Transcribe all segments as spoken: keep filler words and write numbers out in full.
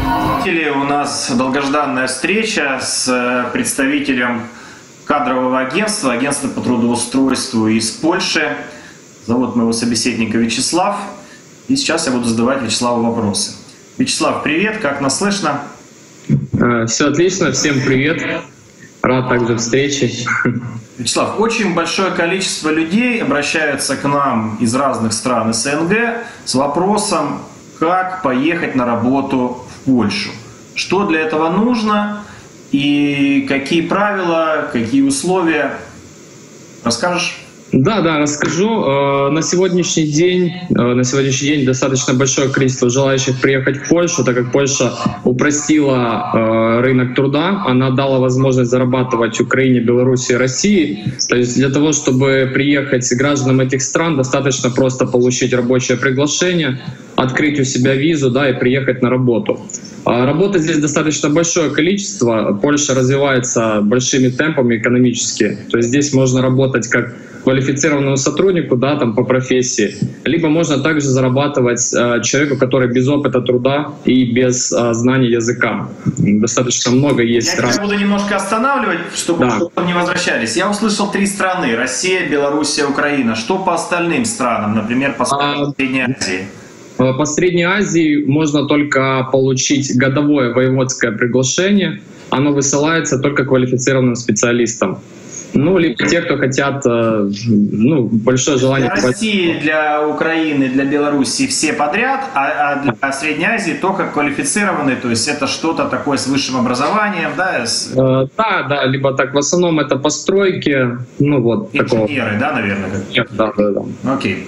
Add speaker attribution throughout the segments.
Speaker 1: У нас долгожданная встреча с представителем кадрового агентства, агентства по трудоустройству из Польши. Зовут моего собеседника Вячеслав. И сейчас я буду задавать Вячеславу вопросы. Вячеслав, привет, как нас слышно?
Speaker 2: Все отлично, всем привет. Рад также встрече.
Speaker 1: Вячеслав, очень большое количество людей обращаются к нам из разных стран СНГ с вопросом, как поехать на работу в Польшу. Что для этого нужно и какие правила, какие условия? Расскажешь?
Speaker 2: Да, да, расскажу. На сегодняшний день, на сегодняшний день достаточно большое количество желающих приехать в Польшу, так как Польша упростила рынок труда, она дала возможность зарабатывать в Украине, Беларуси и России. То есть для того, чтобы приехать гражданам этих стран, достаточно просто получить рабочее приглашение, открыть у себя визу, да, и приехать на работу. Работы здесь достаточно большое количество. Польша развивается большими темпами экономически. То есть здесь можно работать как квалифицированному сотруднику, да, там по профессии, либо можно также зарабатывать э, человеку, который без опыта труда и без э, знания языка. Достаточно много есть.
Speaker 1: Я тебя буду немножко останавливать, чтобы
Speaker 2: да.
Speaker 1: не возвращались. Я услышал три страны: Россия, Белоруссия, Украина. Что по остальным странам, например, по а... Средней Азии?
Speaker 2: По Средней Азии можно только получить годовое воеводское приглашение. Оно высылается только квалифицированным специалистам. Ну, либо те, кто хотят, ну, большое желание...
Speaker 1: Для России, для Украины, для Белоруссии все подряд, а для Средней Азии только квалифицированные, то есть это что-то такое с высшим образованием, да? С...
Speaker 2: Да, да, либо так, в основном это постройки, ну вот такого.
Speaker 1: Инженеры, да, наверное?
Speaker 2: Нет, да, да, да.
Speaker 1: Окей.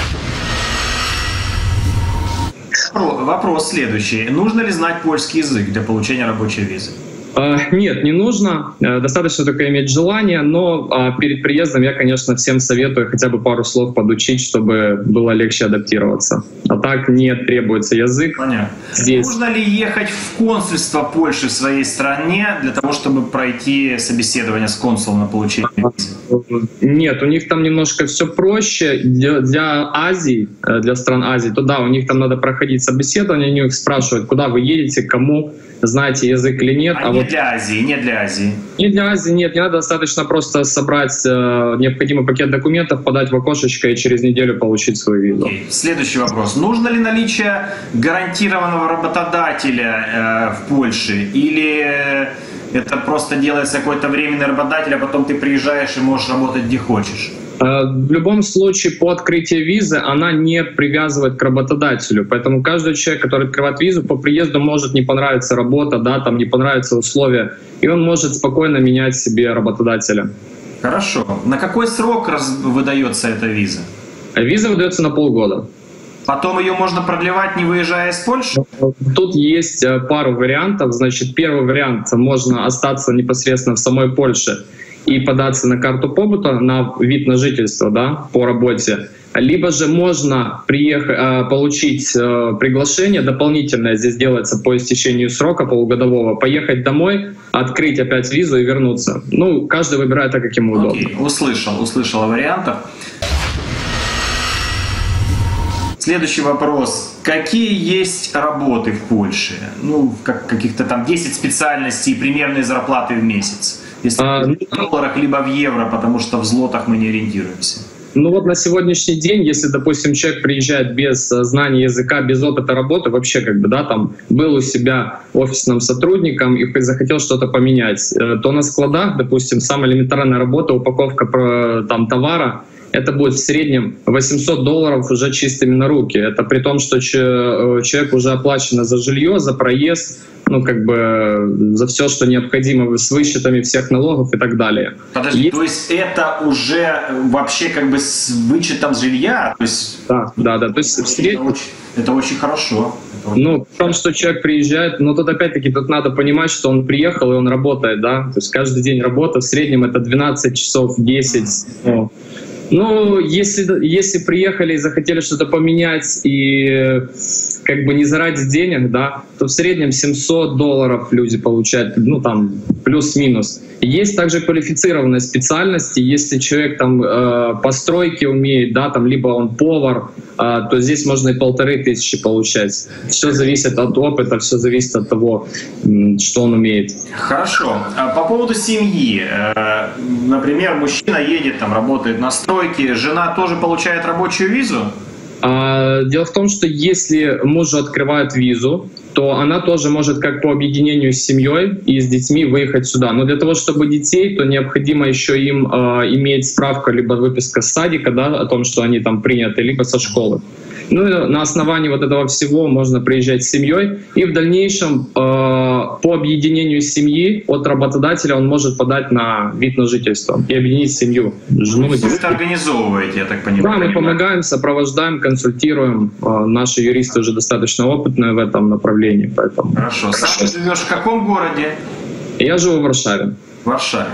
Speaker 1: Вопрос следующий. Нужно ли знать польский язык для получения рабочей визы?
Speaker 2: Нет, не нужно. Достаточно только иметь желание, но перед приездом я, конечно, всем советую хотя бы пару слов подучить, чтобы было легче адаптироваться. А так не требуется язык.
Speaker 1: Понятно. Здесь... Нужно ли ехать в консульство Польши в своей стране для того, чтобы пройти собеседование с консулом на получение визы?
Speaker 2: Нет, у них там немножко все проще. Для, для Азии, для стран Азии, то да, у них там надо проходить собеседование, они их спрашивают, куда вы едете, кому, знаете язык или нет.
Speaker 1: А, а не вот... для Азии, не для Азии.
Speaker 2: Не для Азии, нет, не надо, достаточно просто собрать э, необходимый пакет документов, подать в окошечко и через неделю получить свою визу.
Speaker 1: Okay. Следующий вопрос. Нужно ли наличие гарантированного работодателя э, в Польше? Или это просто делается какой-то временный работодатель, а потом ты приезжаешь и можешь работать где хочешь?
Speaker 2: В любом случае, по открытии визы она не привязывает к работодателю. Поэтому каждый человек, который открывает визу, по приезду может не понравиться работа, да, там не понравятся условия, и он может спокойно менять себе работодателя.
Speaker 1: Хорошо. На какой срок выдается эта виза?
Speaker 2: Виза выдается на полгода.
Speaker 1: Потом ее можно продлевать, не выезжая из Польши?
Speaker 2: Тут есть пару вариантов. Значит, первый вариант — можно остаться непосредственно в самой Польше и податься на карту побыта, на вид на жительство, да, по работе. Либо же можно приехать, получить приглашение дополнительное, здесь делается по истечению срока полугодового, поехать домой, открыть опять визу и вернуться. Ну, каждый выбирает так, как ему удобно.
Speaker 1: Окей, услышал, услышал о вариантах. Следующий вопрос. Какие есть работы в Польше? Ну, как, каких-то там десять специальностей и примерные зарплаты в месяц. Если а, в долларах, либо в евро, потому что в злотах мы не ориентируемся.
Speaker 2: Ну вот на сегодняшний день, если, допустим, человек приезжает без знания языка, без опыта работы, вообще как бы, да, там был у себя офисным сотрудником и захотел что-то поменять, то на складах, допустим, самая элементарная работа, упаковка там товара, это будет в среднем восемьсот долларов уже чистыми на руки. Это при том, что человек уже оплачено за жилье, за проезд, ну как бы за все, что необходимо, с вычетами всех налогов и так далее.
Speaker 1: Подожди, есть... то есть это уже вообще как бы с вычетом жилья? То есть...
Speaker 2: Да, да, да. То есть в среднем...
Speaker 1: это, очень, это очень хорошо. Это очень...
Speaker 2: Ну, в том, что человек приезжает, но тут опять-таки тут надо понимать, что он приехал и он работает, да. То есть каждый день работа, в среднем это двенадцать часов, десять. Ну, Ну, если, если приехали и захотели что-то поменять и как бы не заради денег, да, то в среднем семьсот долларов люди получают, ну там плюс-минус. Есть также квалифицированные специальности, если человек там э, по стройке умеет, да, там либо он повар, э, то здесь можно и полторы тысячи получать. Все зависит от опыта, все зависит от того, что он умеет.
Speaker 1: Хорошо. По поводу семьи. Например, мужчина едет, там, работает на стройке, жена тоже получает рабочую визу?
Speaker 2: Дело в том, что если мужу открывают визу, то она тоже может как по объединению с семьей и с детьми выехать сюда. Но для того, чтобы детей, то необходимо еще им э, иметь справку, либо выписка с садика, да, о том, что они там приняты, либо со школы. Ну и на основании вот этого всего можно приезжать с семьей, и в дальнейшем э, по объединению семьи от работодателя он может подать на вид на жительство и объединить семью. Жену,
Speaker 1: Вы это организовываете, я так понимаю?
Speaker 2: Да, мы помогаем, сопровождаем, консультируем. Э, наши юристы уже достаточно опытные в этом направлении. Поэтому...
Speaker 1: Хорошо. Сам ты живешь в каком городе?
Speaker 2: Я живу в Варшаве.
Speaker 1: В Варшаве.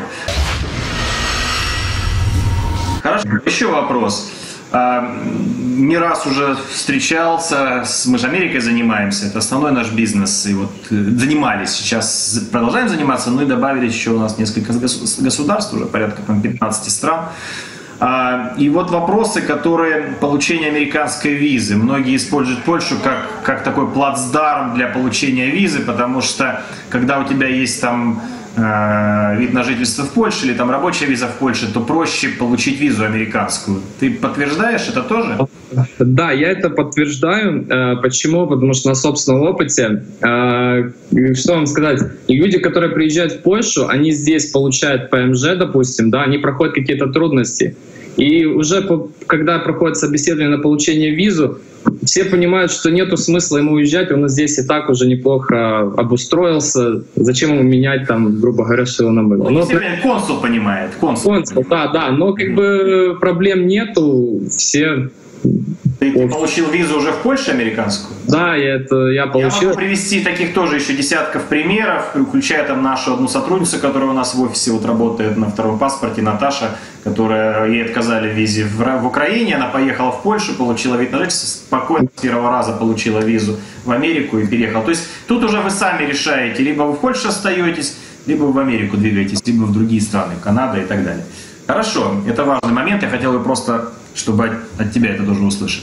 Speaker 1: Хорошо. Еще вопрос. Не раз уже встречался, мы же Америкой занимаемся, это основной наш бизнес, и вот занимались, сейчас продолжаем заниматься, ну и добавили еще у нас несколько государств, уже порядка пятнадцати стран. И вот вопросы, которые получение американской визы. Многие используют Польшу как, как такой плацдарм для получения визы, потому что когда у тебя есть там вид на жительство в Польше или там рабочая виза в Польше, то проще получить визу американскую. Ты подтверждаешь это тоже?
Speaker 2: Да, я это подтверждаю. Почему? Потому что на собственном опыте, что вам сказать, люди, которые приезжают в Польшу, они здесь получают ПМЖ, допустим, да, они проходят какие-то трудности. И уже когда проходит собеседование на получение визу, все понимают, что нету смысла ему уезжать, он здесь и так уже неплохо обустроился. Зачем ему менять, там, грубо говоря, что он намыло?
Speaker 1: Ну, консул понимает. Консул.
Speaker 2: консул, да, да. Но как бы проблем нету, все...
Speaker 1: Ты, ты получил визу уже в Польше американскую?
Speaker 2: Да, я, это, я получил.
Speaker 1: Я могу привести таких тоже еще десятков примеров, включая там нашу одну сотрудницу, которая у нас в офисе вот работает на втором паспорте, Наташа, которая ей отказали в визе в, в Украине, она поехала в Польшу, получила вид на жительство, спокойно с первого раза получила визу в Америку и переехала. То есть тут уже вы сами решаете, либо вы в Польше остаетесь, либо вы в Америку двигаетесь, либо в другие страны, Канада и так далее. Хорошо, это важный момент, я хотел бы просто, чтобы от тебя это тоже услышать.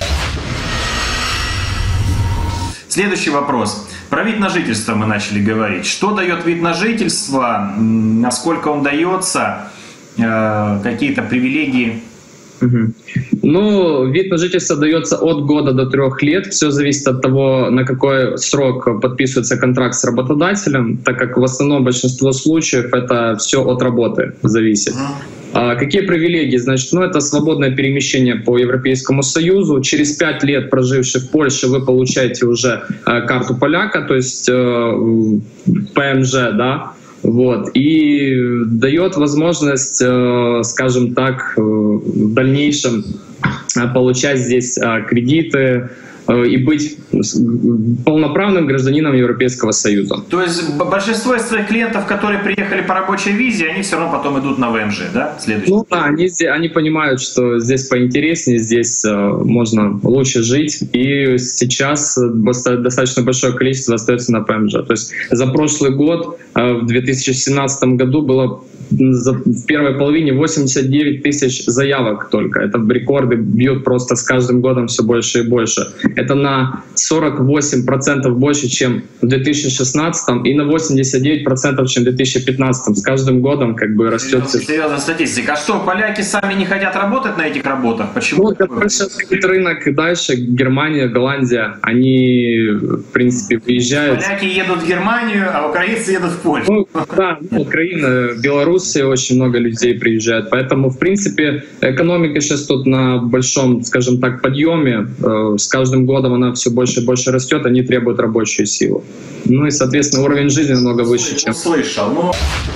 Speaker 1: Следующий вопрос. Про вид на жительство мы начали говорить. Что дает вид на жительство, насколько он дается, какие-то привилегии?
Speaker 2: Угу. Ну, вид на жительство дается от года до трех лет. Все зависит от того, на какой срок подписывается контракт с работодателем, так как в основном большинство случаев это все от работы зависит. А какие привилегии? Значит, ну, это свободное перемещение по Европейскому Союзу. Через пять лет, проживший в Польше, вы получаете уже э, карту поляка, то есть э, ПМЖ, да, вот, и дает возможность, э, скажем так, э, в дальнейшем э, получать здесь э, кредиты, и быть полноправным гражданином Европейского Союза.
Speaker 1: То есть большинство из своих клиентов, которые приехали по рабочей визе, они все равно потом идут на ВМЖ, да? Следующий.
Speaker 2: Ну да, они, они понимают, что здесь поинтереснее, здесь э, можно лучше жить, и сейчас достаточно большое количество остается на ПМЖ. То есть за прошлый год, э, в две тысячи семнадцатом году, было в первой половине восемьдесят девять тысяч заявок только. Это рекорды бьют просто с каждым годом все больше и больше. Это на сорок восемь процентов больше, чем в две тысячи шестнадцатом, и на восемьдесят девять процентов, чем в две тысячи пятнадцатом. С каждым годом как бы растет.
Speaker 1: Серьезная статистика. А что, поляки сами не хотят работать на этих работах? Почему?
Speaker 2: Ну, это сейчас рынок дальше. Германия, Голландия, они, в принципе, приезжают.
Speaker 1: Поляки едут в Германию, а украинцы едут в Польшу.
Speaker 2: Ну, да, Украина, Белоруссия, очень много людей приезжают. Поэтому, в принципе, экономика сейчас тут на большом, скажем так, подъеме. С каждым годом она все больше и больше растет, они требуют рабочую силу. Ну и, соответственно, уровень жизни намного выше, чем...
Speaker 1: Слышал. Ну...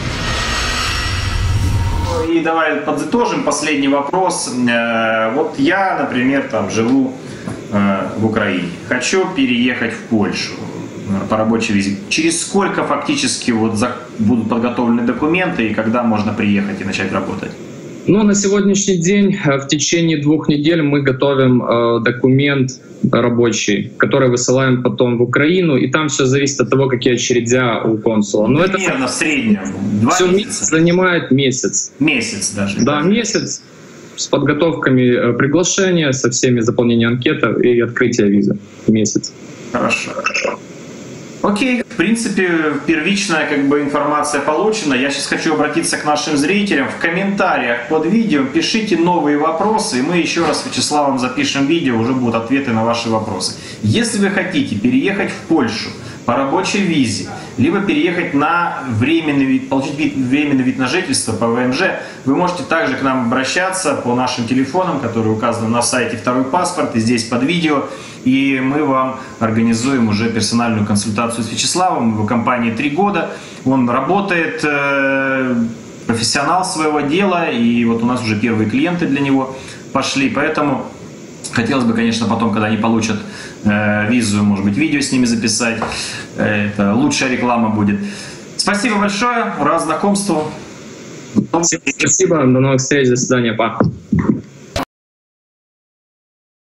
Speaker 1: И давай подытожим последний вопрос. Вот я, например, там живу в Украине, хочу переехать в Польшу по рабочей визе. Через сколько фактически вот будут подготовлены документы и когда можно приехать и начать работать?
Speaker 2: Ну, на сегодняшний день в течение двух недель мы готовим э, документ рабочий, который высылаем потом в Украину, и там все зависит от того, какие очередя у консула. Но это
Speaker 1: примерно в среднем два
Speaker 2: все
Speaker 1: месяца.
Speaker 2: Занимает месяц.
Speaker 1: Месяц даже.
Speaker 2: Да, месяц с подготовками приглашения, со всеми заполнением анкеты и открытия визы. Месяц.
Speaker 1: Хорошо. Окей, в принципе, первичная как бы информация получена. Я сейчас хочу обратиться к нашим зрителям. В комментариях под видео пишите новые вопросы, и мы еще раз с Вячеславом запишем видео, уже будут ответы на ваши вопросы. Если вы хотите переехать в Польшу по рабочей визе, либо переехать на временный вид, получить вид, временный вид на жительство по вэ эм жэ, вы можете также к нам обращаться по нашим телефонам, которые указаны на сайте «Второй паспорт» и здесь под видео. И мы вам организуем уже персональную консультацию с Вячеславом. Его компании три года. Он работает, э, профессионал своего дела. И вот у нас уже первые клиенты для него пошли. Поэтому хотелось бы, конечно, потом, когда они получат э, визу, может быть, видео с ними записать. Это лучшая реклама будет. Спасибо большое. Рад знакомству.
Speaker 2: Спасибо. До новых встреч. До свидания. Пока.